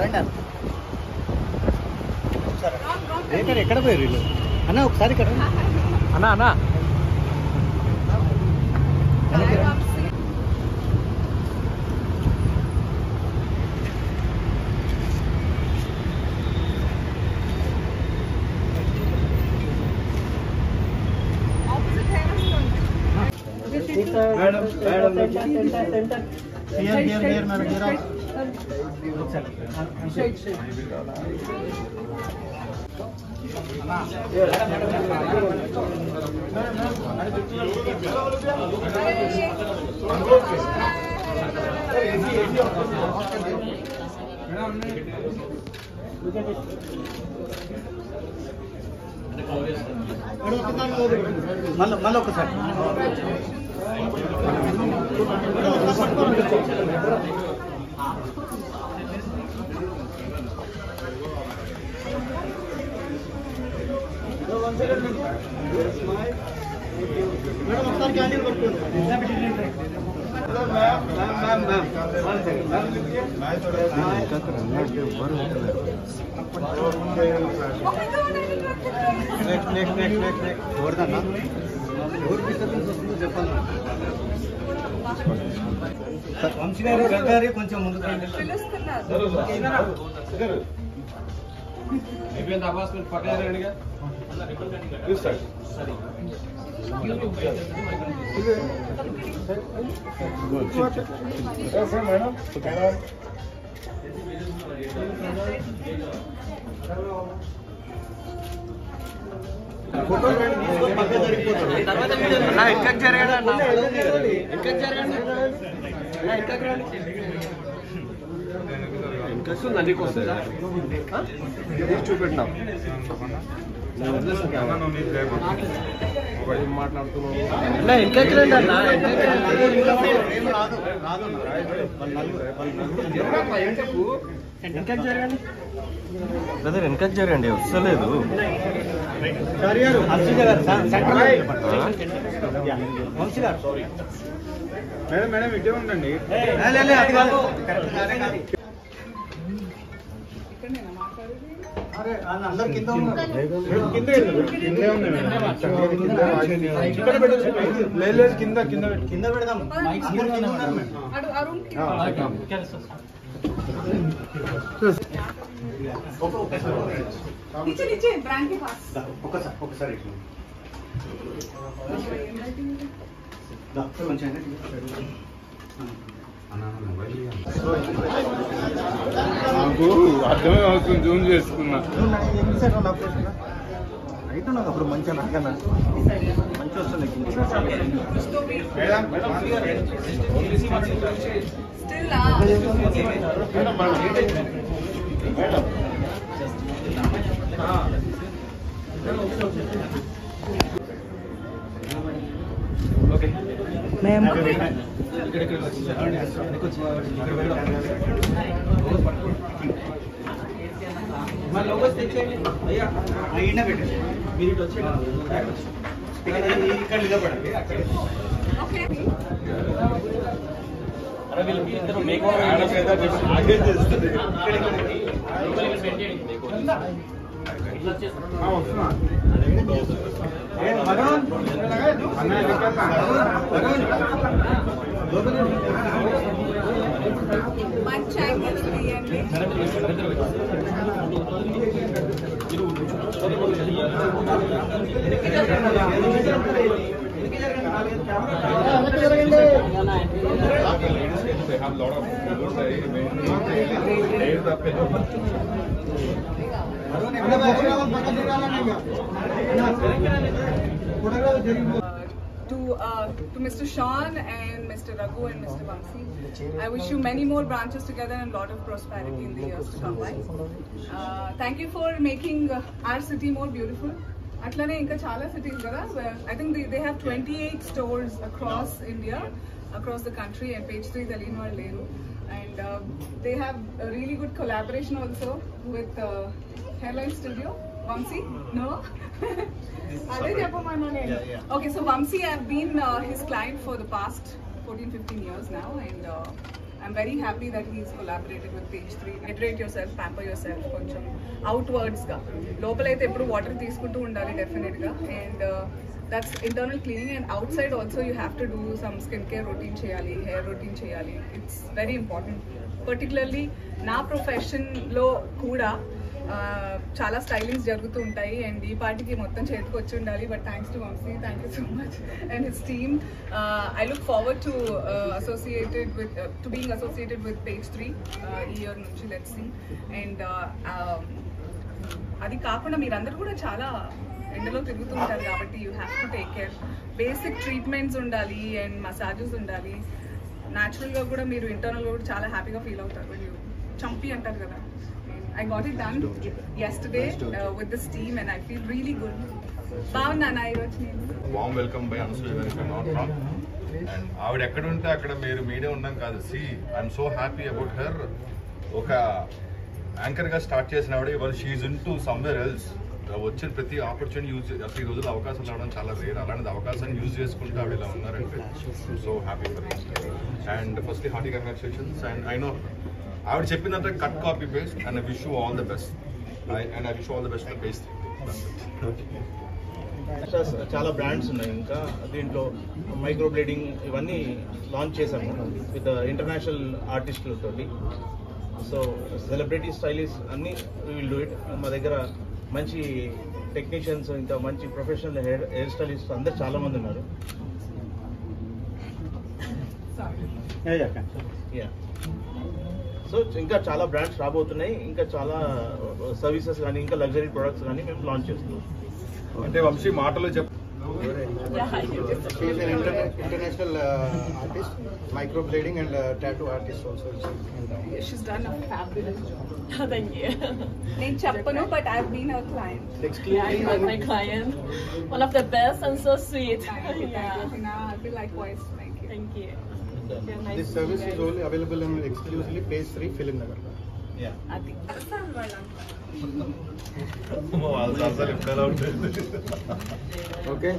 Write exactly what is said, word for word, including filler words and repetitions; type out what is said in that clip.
ఎక్కడ పోయారు వీళ్ళు అన్న? ఒకసారి ఇక్కడ అన్నా అన్నా Madam, madam, center, here, here, here, madam, here. Shake, shake. మళ్ళీ మళ్ళీ ఒకసారి మేడం ఒకసారి క్యాండిల్ పట్టుకోండి. Next next next next next ఎవరిదన్నా ఎవరు డిస్టర్బెన్స్ వస్తుందో చెప్పాలి. వంశీ గారు గంగారి కొంచెం ముందు మేడం చూపెట్టినా బ్రదర్ వెనకకి జరగండి వస్తలేదు. మేడం మేడం ఇటే ఉండండి. అందరు కింద కింద కింద కింద పెడదాం. ఒకసారి ఒకసారి నాకు అర్థమే అవుతుంది. జూమ్ చేసుకున్నా అయితే నాకు అప్పుడు మంచిగా నాకన్నా మంచి వస్తుంది. ఓకే లోగోస్ తెచ్చేయండి అయ్యా. అయినా పెట్టండి మీరు ఇటు వచ్చే ఇక్కడ నిలబడండి. అరే వీళ్ళకి ఇద్దరు మేక్ ఓవర్ చేస్తుంది. మంచి యాంగిల్స్ తీయండి. To uh, to Mister Sean and Mister Raghu and Mister Vamsi, I wish you many more branches together and a lot of prosperity in the years to come by. Uh, thank you for making uh, our city more beautiful. Atlane inka chala cities kada. I think they, they have twenty-eight stores across India, across the country, and page three Dalin var leru. And uh, they have a really good collaboration also with uh, Hairline Studio. Vamsi? No? Okay, so Vamsi, I've been uh, his client for the past fourteen fifteen years now, and uh, I'm very happy that he's collaborated with Page three. Hydrate yourself, pamper yourself, కొంచెం outwards గా. లోపలైతే ఎప్పుడు water తీసుకుంటూ ఉండాలి definite గా. And that's internal cleaning, and outside also you have to do some skincare routine cheyali, hair routine cheyali. It's very important, particularly na profession lo kuda చాలా stylings జరుగుతూ ఉంటాయి అండ్ ఈ పార్టీకి మొత్తం చేతికి వచ్చి ఉండాలి. But thanks to Vamsi, thank you so much and his team. I look forward to associated with to being associated with page three ఈ ఇయర్ నుంచి. Let's see. అండ్ అది కాకుండా మీరందరూ కూడా చాలా ఎండలో తిరుగుతూ ఉంటారు కాబట్టి you have to take care. Basic treatments ఉండాలి అండ్ మసాజెస్ ఉండాలి. న్యాచురల్గా కూడా మీరు ఇంటర్నల్గా కూడా చాలా హ్యాపీగా ఫీల్ అవుతారు. మీరు చంపి అంటారు కదా. I got it done yesterday uh, with this team and I feel really good. Bhavna na irochu nenu warm welcome by Anusha if I'm not wrong. And ఆవిడ ఎక్కడ ఉంటే అక్కడ మీరు మీడియా ఉన్నాం కాదు. See I'm so happy about her. ఒక anchor గా start చేసిన ఆవిడ ఇవాళ she's into somewhere else. వచ్చిన ప్రతి ఆపర్చునిటీ యూజ్ అసలు ఈ రోజుల్లో అవకాశం రావడం చాలా రేర్. అలాంటి అవకాశాన్ని యూజ్ చేసుకుంటూ ఆవిడ ఇలా ఉన్నారంటే so happy for and firstly hearty congratulations. And I know ఆవిడ చెప్పినంత cut copy paste and I wish you all the best and I wish all the best paste. చాలా బ్రాండ్స్ ఉన్నాయి. ఇంకా దీంట్లో మైక్రో బ్లేడింగ్ ఇవన్నీ లాంచ్ చేశాము with international ఆర్టిస్టులతో. So celebrity stylist అన్నీ విల్ డూ ఇట్. మా దగ్గర మంచి టెక్నీషియన్స్ ఇంకా మంచి ప్రొఫెషనల్ హెయిర్ హెయిర్ స్టైలిస్ట్ అందరు చాలా మంది ఉన్నారు. యా సో ఇంకా చాలా బ్రాండ్స్ రాబోతున్నాయి. ఇంకా చాలా సర్వీసెస్ కానీ ఇంకా లగ్జరీ ప్రొడక్ట్స్ కానీ మేము లాంచ్ చేస్తున్నాం. అంటే వంశీ మాటలు చెప్ప She's an interna- international uh, artist, microblading and uh, tattoo artist also. she's done a fabulous job. Thank you. నేను చెప్పను but I've been her client. Yeah, you are my client. One of the best and so sweet. Thank you, Yeah. thank you. Nah, I feel likewise. Thank you. Thank you. You're nice This to service meet is you. only available in exclusively Page three Film Nagar. Yeah అది వాళ్ళు అసలు ఎప్పుడు ఉంటుంది. Okay.